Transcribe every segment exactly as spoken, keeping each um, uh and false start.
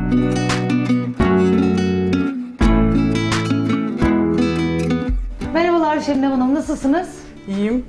Merhabalar Şebnem Hanım, nasılsınız? İyiyim.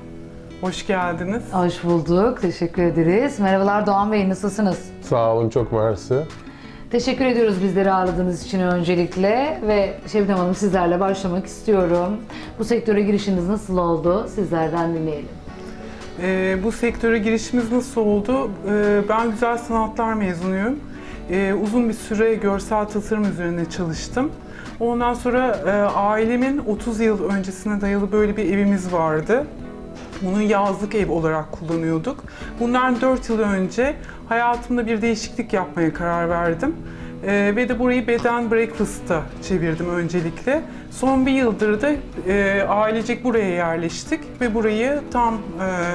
Hoş geldiniz. Hoş bulduk, teşekkür ederiz. Merhabalar Doğan Bey, nasılsınız? Sağ olun, çok mersi. Teşekkür ediyoruz bizleri ağırladığınız için öncelikle ve Şebnem Hanım sizlerle başlamak istiyorum. Bu sektöre girişiniz nasıl oldu? Sizlerden dinleyelim. Ee, bu sektöre girişimiz nasıl oldu? Ee, ben güzel sanatlar mezunuyum. Ee, uzun bir süre görsel tasarım üzerine çalıştım. Ondan sonra e, ailemin otuz yıl öncesine dayalı böyle bir evimiz vardı. Bunu yazlık ev olarak kullanıyorduk. Bundan dört yıl önce hayatımda bir değişiklik yapmaya karar verdim. Ee, ve de burayı bed and breakfast'a çevirdim öncelikle. Son bir yıldır da e, ailecek buraya yerleştik ve burayı tam e,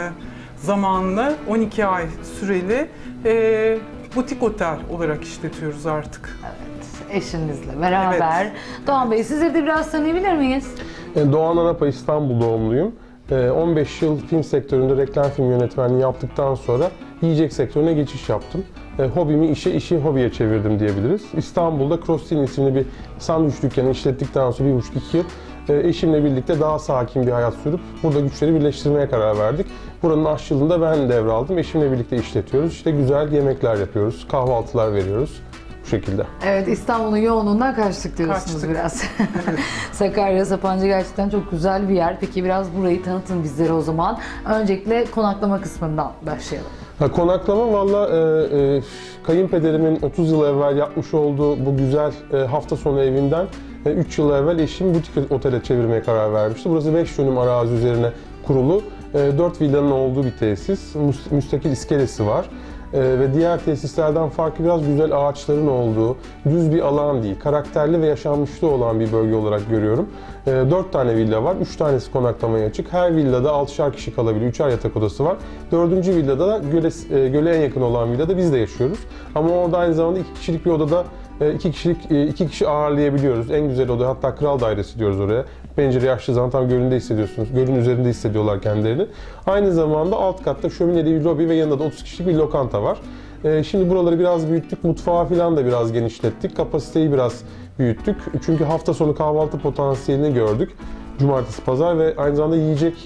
zamanlı on iki ay süreli e, butik otel olarak işletiyoruz artık. Evet, eşinizle beraber. Evet. Doğan Bey, sizleri de biraz tanıyabilir miyiz? Doğan Arapa, İstanbul doğumluyum. on beş yıl film sektöründe reklam film yönetmenliği yaptıktan sonra yiyecek sektörüne geçiş yaptım. Hobimi işe, işi hobiye çevirdim diyebiliriz. İstanbul'da Crostin isimli bir sandviç dükkanı işlettikten sonra bir buçuk iki yıl eşimle birlikte daha sakin bir hayat sürüp burada güçleri birleştirmeye karar verdik. Buranın aşçılığını da ben devraldım. Eşimle birlikte işletiyoruz. İşte güzel yemekler yapıyoruz, kahvaltılar veriyoruz. Bu şekilde. Evet, İstanbul'un yoğunluğundan kaçtık diyorsunuz kaçtık. Biraz. Evet. Sakarya, Sapanca gerçekten çok güzel bir yer. Peki biraz burayı tanıtın bizlere o zaman. Öncelikle konaklama kısmından başlayalım. Ha, konaklama valla e, e, kayınpederimin otuz yıl evvel yapmış olduğu bu güzel e, hafta sonu evinden e, üç yıl evvel eşim butik otele çevirmeye karar vermişti. Burası beş dönüm arazi üzerine kurulu e, dört villanın olduğu bir tesis. Müstakil iskelesi var. Ee, ve diğer tesislerden farklı biraz güzel ağaçların olduğu, düz bir alan değil, karakterli ve yaşanmışlığı olan bir bölge olarak görüyorum. Ee, dört tane villa var, üç tanesi konaklamaya açık. Her villada altışar kişi kalabiliyor, üçer yatak odası var. Dördüncü villada da göle, e, göle en yakın olan villada biz de yaşıyoruz. Ama orada aynı zamanda iki kişilik bir odada iki kişilik iki kişi ağırlayabiliyoruz. En güzel oda, hatta kral dairesi diyoruz oraya. Pencereyi açtığı zaman tam gölünde hissediyorsunuz. Gölün üzerinde hissediyorlar kendilerini. Aynı zamanda alt katta şömineli bir lobi ve yanında da otuz kişilik bir lokanta var. Şimdi buraları biraz büyüttük. Mutfağı falan da biraz genişlettik. Kapasiteyi biraz büyüttük. Çünkü hafta sonu kahvaltı potansiyelini gördük. Cumartesi, pazar ve aynı zamanda yiyecek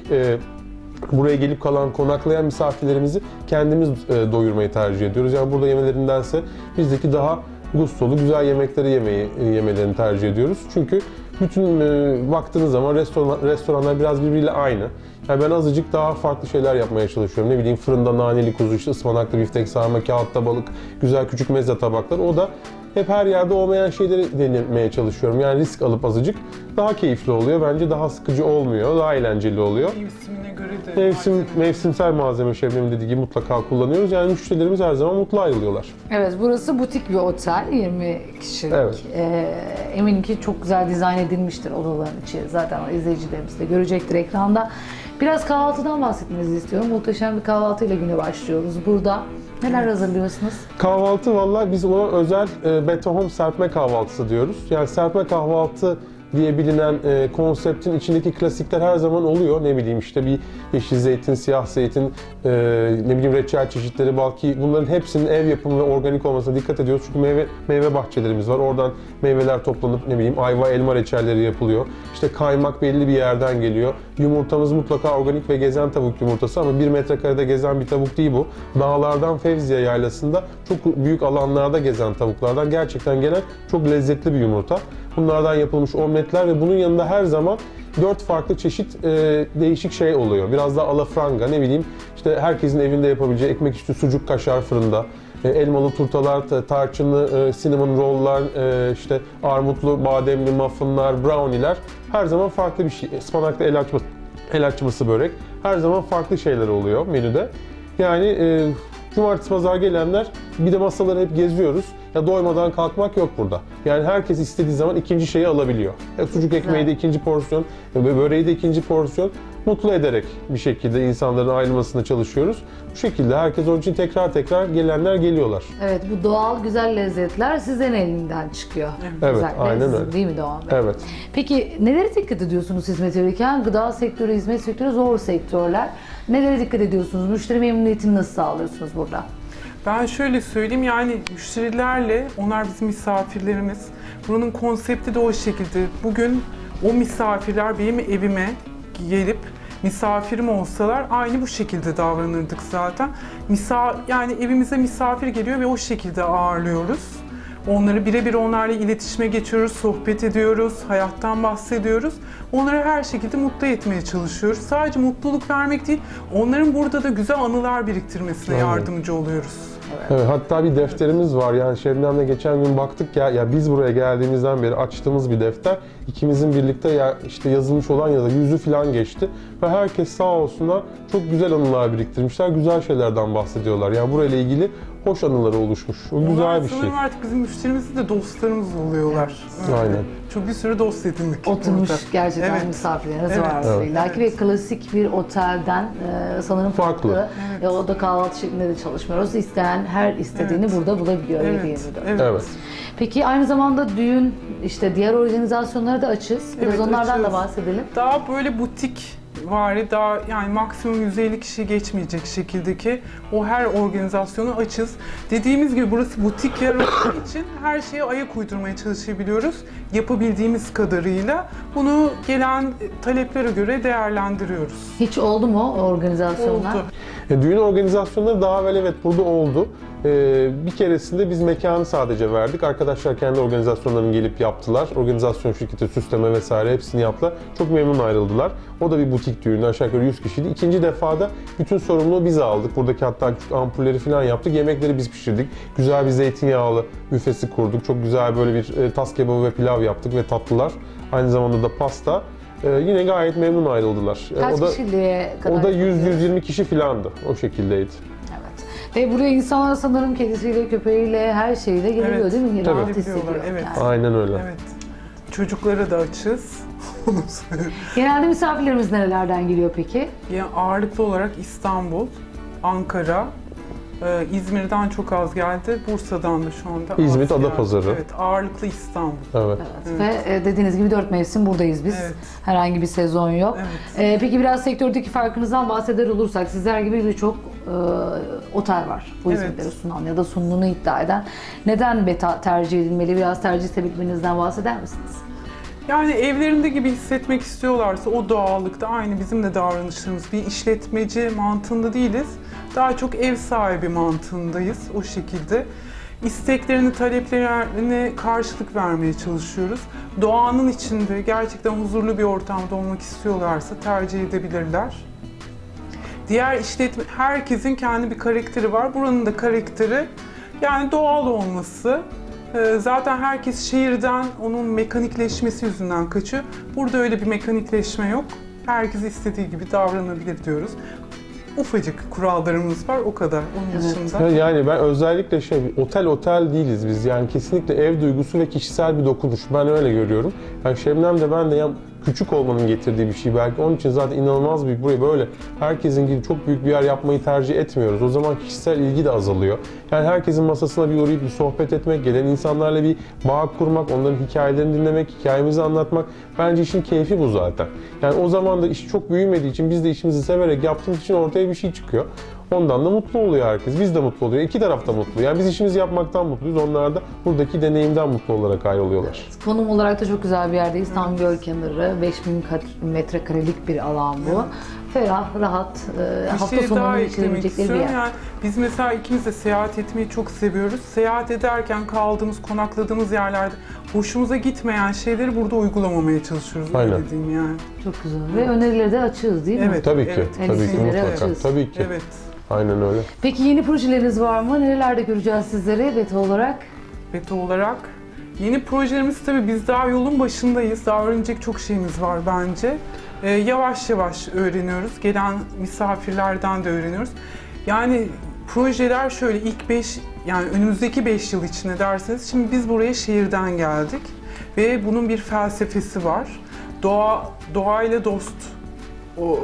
buraya gelip kalan, konaklayan misafirlerimizi kendimiz doyurmayı tercih ediyoruz. Yani burada yemelerindense bizdeki daha gustolu, güzel yemekleri yemeyi yemelerini tercih ediyoruz. Çünkü bütün e, baktığınız zaman restoran, restoranlar biraz birbiriyle aynı. Yani ben azıcık daha farklı şeyler yapmaya çalışıyorum. Ne bileyim fırında naneli kuzu, işte ıspanaklı biftek, sarma, kağıtta balık, güzel küçük meze tabakları. O da hep her yerde olmayan şeyleri denemeye çalışıyorum. Yani risk alıp azıcık daha keyifli oluyor. Bence daha sıkıcı olmuyor, daha eğlenceli oluyor. Mevsimine göre de Mevsim, malzeme. mevsimsel malzeme Şebnem'in dediği gibi mutlaka kullanıyoruz. Yani müşterilerimiz her zaman mutlu ayrılıyorlar. Evet, burası butik bir otel, yirmi kişilik. Evet. Ee, eminim ki çok güzel dizayn edilmiştir odaların içi. Zaten izleyicilerimiz de görecektir ekranda. Biraz kahvaltıdan bahsetmenizi istiyorum. Muhteşem bir kahvaltıyla güne başlıyoruz burada. Neler evet. hazırlıyorsunuz? Kahvaltı vallahi biz ona özel e, Beto Home serpme kahvaltısı diyoruz. Yani serpme kahvaltı diye bilinen e, konseptin içindeki klasikler her zaman oluyor. Ne bileyim işte bir yeşil zeytin, siyah zeytin, e, ne bileyim reçel çeşitleri, balki bunların hepsinin ev yapımı ve organik olmasına dikkat ediyoruz. Çünkü meyve meyve bahçelerimiz var. Oradan meyveler toplanıp ne bileyim ayva, elma reçelleri yapılıyor. İşte kaymak belli bir yerden geliyor. Yumurtamız mutlaka organik ve gezen tavuk yumurtası ama bir metrekarede gezen bir tavuk değil bu. Dağlardan Fevziye yaylasında çok büyük alanlarda gezen tavuklardan gerçekten gelen çok lezzetli bir yumurta. Bunlardan yapılmış omletler ve bunun yanında her zaman dört farklı çeşit e, değişik şey oluyor. Biraz da alafranga, ne bileyim işte herkesin evinde yapabileceği ekmek üstü sucuk kaşar fırında, e, elmalı turtalar, tarçınlı e, cinnamon roll'lar, e, işte armutlu bademli muffinlar, brownie'ler her zaman farklı bir şey. Ispanaklı el açması, el açması börek her zaman farklı şeyler oluyor menüde. Yani e, cumartesi pazar gelenler bir de masaları hep geziyoruz. Ya doymadan kalkmak yok burada. Yani herkes istediği zaman ikinci şeyi alabiliyor. Ya sucuk ekmeği de ikinci porsiyon, böreği de ikinci porsiyon. Mutlu ederek bir şekilde insanların ayrılmasına çalışıyoruz. Bu şekilde herkes onun için tekrar tekrar gelenler geliyorlar. Evet, bu doğal güzel lezzetler sizin elinden çıkıyor. Evet, güzel, aynen öyle. Değil mi Doğan Bey? Evet. Peki nelere dikkat ediyorsunuz hizmet verirken? Gıda sektörü, hizmet sektörü zor sektörler. Nelere dikkat ediyorsunuz? Müşteri memnuniyetini nasıl sağlıyorsunuz burada? Ben şöyle söyleyeyim, yani müşterilerle, onlar bizim misafirlerimiz. Buranın konsepti de o şekilde. Bugün o misafirler benim evime gelip misafirim olsalar aynı bu şekilde davranırdık zaten. Misa yani evimize misafir geliyor ve o şekilde ağırlıyoruz. Onları birebir onlarla iletişime geçiyoruz, sohbet ediyoruz, hayattan bahsediyoruz. Onları her şekilde mutlu etmeye çalışıyoruz. Sadece mutluluk vermek değil, onların burada da güzel anılar biriktirmesine Evet. yardımcı oluyoruz. Evet, hatta bir defterimiz var. Yani Şebnem'le geçen gün baktık ya, ya biz buraya geldiğimizden beri açtığımız bir defter. İkimizin birlikte ya işte yazılmış olan yazı yüzü falan geçti. Ve herkes sağ olsunlar çok güzel anılar biriktirmişler. Güzel şeylerden bahsediyorlar. Yani burayla ilgili hoş anıları oluşmuş. O Onlar güzel bir şey. sanırım artık bizim müşterimiz de dostlarımız oluyorlar. Evet. Aynen. Çok bir sürü dost edindik. Oturmuş burada. gerçekten Evet. misafirleriniz Evet. var. Evet. İlla ki ve klasik bir otelden e, sanırım farklı. Farklı. Evet. Ve o da kahvaltı şeklinde de çalışmıyoruz. İsteyen her istediğini Evet. burada bulabiliyor. Evet. yedi yirmi dört. Evet. Evet. Peki aynı zamanda düğün, işte diğer organizasyonlara da açız. Biraz Evet, onlardan açığız. da bahsedelim. Daha böyle butik vari, daha yani maksimum yüz elli kişi geçmeyecek şekildeki o her organizasyonu açız. Dediğimiz gibi burası butik yer olduğu için her şeye ayak uydurmaya çalışabiliyoruz. Yapabildiğimiz kadarıyla bunu gelen taleplere göre değerlendiriyoruz. Hiç oldu mu o organizasyonlar? Oldu. E, düğün organizasyonları daha evvel evet burada oldu. E, bir keresinde biz mekanı sadece verdik. Arkadaşlar kendi organizasyonlarını gelip yaptılar. Organizasyon şirketi, süsleme vesaire hepsini yaptılar. Çok memnun ayrıldılar. O da bir butik düğünü. Aşağı yukarı yüz kişiydi. İkinci defada bütün sorumluluğu biz aldık. Buradaki hatta küçük ampulleri falan yaptık. Yemekleri biz pişirdik. Güzel bir zeytinyağlı büfesi kurduk. Çok güzel böyle bir e, tas kebabı ve pilav yaptık ve tatlılar. Aynı zamanda da pasta. E, yine gayet memnun ayrıldılar. E, Kaç o da, kişiliğe kadar? o da yüz yapılıyor? yüz yirmi kişi filandı. O şekildeydi. Evet. Ve buraya insanlar sanırım kedisiyle, köpeğiyle, her şeyle geliyor Evet. değil mi? Tabii. Rahat hissediyor. Gelebiliyorlar, evet. Yani. Aynen öyle. Evet. Çocuklara da açız. Onu söyleyeyim. Genelde misafirlerimiz nerelerden geliyor peki? Yani ağırlıklı olarak İstanbul, Ankara, e, İzmir'den çok az geldi. Bursa'dan da şu anda İzmir, az geldi. Adapazarı. Evet, ağırlıklı İstanbul. Evet. Evet. Ve e, dediğiniz gibi dört mevsim buradayız biz. Evet. Herhangi bir sezon yok. Evet. E, peki biraz sektördeki farkınızdan bahseder olursak, sizler gibi birçok e, otel var bu Evet. hizmetleri sunan ya da sunduğunu iddia eden. Neden beta tercih edilmeli? Biraz tercih sebeplerinizden bahseder misiniz? Yani evlerinde gibi hissetmek istiyorlarsa o doğallıkta aynı bizim de davranışlarımız. Bir işletmeci mantığında değiliz. Daha çok ev sahibi mantığındayız o şekilde. İsteklerini, taleplerine karşılık vermeye çalışıyoruz. Doğanın içinde gerçekten huzurlu bir ortamda olmak istiyorlarsa tercih edebilirler. Diğer işletme, herkesin kendi bir karakteri var. Buranın da karakteri yani doğal olması. Ee, Zaten herkes şehirden onun mekanikleşmesi yüzünden kaçıyor. Burada öyle bir mekanikleşme yok. Herkes istediği gibi davranabilir diyoruz. Ufacık kurallarımız var, o kadar. Onun Evet. dışında. Yani ben özellikle şey, otel otel değiliz biz. Yani kesinlikle ev duygusu ve kişisel bir dokunuş. Ben öyle görüyorum. Yani Şebnem de ben de ya küçük olmanın getirdiği bir şey belki. Onun için zaten inanılmaz büyük. Burayı böyle herkesin gibi çok büyük bir yer yapmayı tercih etmiyoruz. O zaman kişisel ilgi de azalıyor. Yani herkesin masasına bir uğrayıp bir sohbet etmek, gelen insanlarla bir bağ kurmak, onların hikayelerini dinlemek, hikayemizi anlatmak. Bence işin keyfi bu zaten. Yani o zaman da iş çok büyümediği için biz de işimizi severek yaptığımız için ortaya bir şey çıkıyor. Ondan da mutlu oluyor herkes. Biz de mutlu oluyor. İki taraf da mutlu. Yani biz işimizi yapmaktan mutluyuz. Onlar da buradaki deneyimden mutlu olarak ayrılıyorlar. Konum olarak da çok güzel bir yerdeyiz. Tam göl kenarı, beş bin metrekarelik bir alan bu. Ferah, rahat, e, Bir hafta şey daha sonunda eklemek geçirebilecekleri bir istiyorum. yer. Yani biz mesela ikimiz de seyahat etmeyi çok seviyoruz. Seyahat ederken kaldığımız, konakladığımız yerlerde hoşumuza gitmeyen şeyleri burada uygulamamaya çalışıyoruz. Aynen. Öyle diyeyim yani. Çok güzel. Ve önerileri de açığız değil mi? Evet. Tabii ki. Evet. Tabii ki Endüstrilere mutlaka. açığız. Tabii ki. Evet. Aynen öyle. Peki yeni projeleriniz var mı? Nerelerde göreceğiz sizleri beta olarak? Beta olarak. Yeni projelerimiz tabii biz daha yolun başındayız. Daha öğrenecek çok şeyimiz var bence. Ee, yavaş yavaş öğreniyoruz. Gelen misafirlerden de öğreniyoruz. Yani projeler şöyle ilk beş, yani önümüzdeki beş yıl içinde derseniz, şimdi biz buraya şehirden geldik. Ve bunun bir felsefesi var. Doğa, doğayla dost o,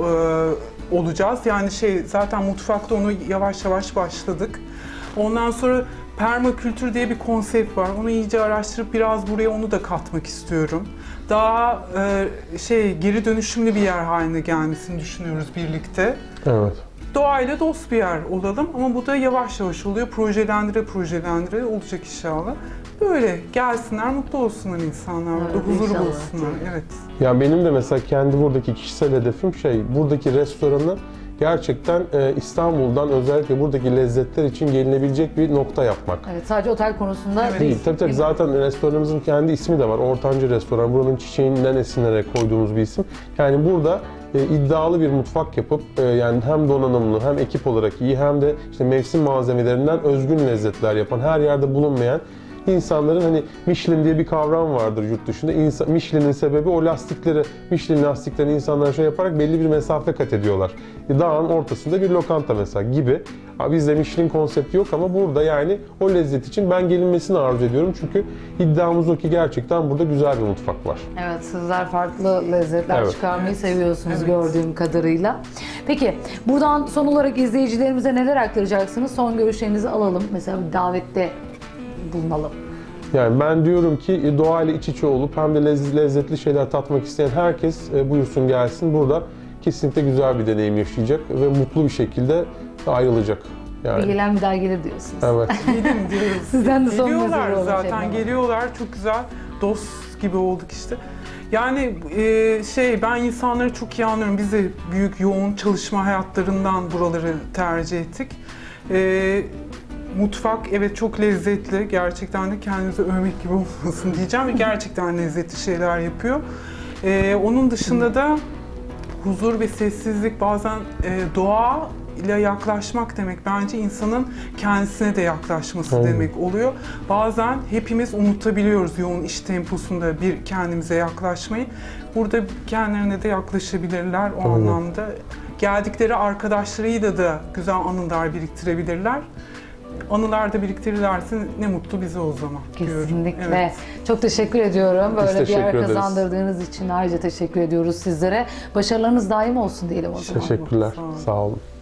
e, olacağız. Yani şey zaten mutfakta onu yavaş yavaş başladık. Ondan sonra permakültür diye bir konsept var. Onu iyice araştırıp biraz buraya onu da katmak istiyorum. Daha e, şey geri dönüşümlü bir yer haline gelmesini düşünüyoruz birlikte. Evet. doğayla dost bir yer olalım ama bu da yavaş yavaş oluyor. Projelendire projelendire olacak inşallah. Böyle gelsinler, mutlu olsunlar insanlar, Evet, burada huzur inşallah. bulsunlar. Evet. Ya benim de mesela kendi buradaki kişisel hedefim şey, buradaki restoranı gerçekten e, İstanbul'dan özellikle buradaki lezzetler için gelinebilecek bir nokta yapmak. Evet, sadece otel konusunda Evet. Değil, tabii tabii mi? zaten restoranımızın kendi ismi de var. Ortancı Restoran. Buranın çiçeğinden esinlenerek koyduğumuz bir isim. Yani burada e, iddialı bir mutfak yapıp e, yani hem donanımlı hem ekip olarak iyi hem de işte mevsim malzemelerinden özgün lezzetler yapan, her yerde bulunmayan insanların hani Michelin diye bir kavram vardır yurt dışında. İnsan, Michelin'in sebebi o lastikleri, Michelin lastiklerini insanlar şey yaparak belli bir mesafe kat ediyorlar. Dağın ortasında bir lokanta mesela gibi. Bizde Michelin konsepti yok ama burada yani o lezzet için ben gelinmesini arzu ediyorum. Çünkü iddiamız o ki gerçekten burada güzel bir mutfak var. Evet, sizler farklı lezzetler Evet. çıkarmayı Evet. seviyorsunuz Evet. gördüğüm kadarıyla. Peki, buradan son olarak izleyicilerimize neler aktaracaksınız? Son görüşlerinizi alalım. Mesela bir davette bulunalım. Yani ben diyorum ki doğayla iç içe olup hem de lez- lezzetli şeyler tatmak isteyen herkes e, buyursun gelsin. Burada kesinlikle güzel bir deneyim yaşayacak ve mutlu bir şekilde ayrılacak. Bir Yani. gelen bir daha gelir diyorsunuz. Evet. Gelin diyoruz. Sizden de son Geliyorlar mesajı olan zaten, şey var. geliyorlar. Çok güzel dost gibi olduk işte. Yani e, şey ben insanları çok iyi anlıyorum. Biz de büyük yoğun çalışma hayatlarından buraları tercih ettik. E, mutfak evet çok lezzetli. Gerçekten de kendinizi övmek gibi olmasın diyeceğim. Ve gerçekten lezzetli şeyler yapıyor. E, onun dışında da huzur ve sessizlik, bazen e, doğa ile yaklaşmak demek bence insanın kendisine de yaklaşması Aynen. demek oluyor. Bazen hepimiz unutabiliyoruz yoğun iş temposunda bir kendimize yaklaşmayı. Burada kendilerine de yaklaşabilirler o Aynen. anlamda. Geldikleri arkadaşlarıyla da güzel anılar biriktirebilirler. Anılar da biriktirirlerse ne mutlu bize o zaman. diyorum. Kesinlikle. Evet. Çok teşekkür ediyorum. Biz Böyle bir teşekkür yer ederiz. kazandırdığınız için ayrıca teşekkür ediyoruz sizlere. Başarılarınız daim olsun diyelim o zaman. Teşekkürler. Sağ olun. Sağ olun.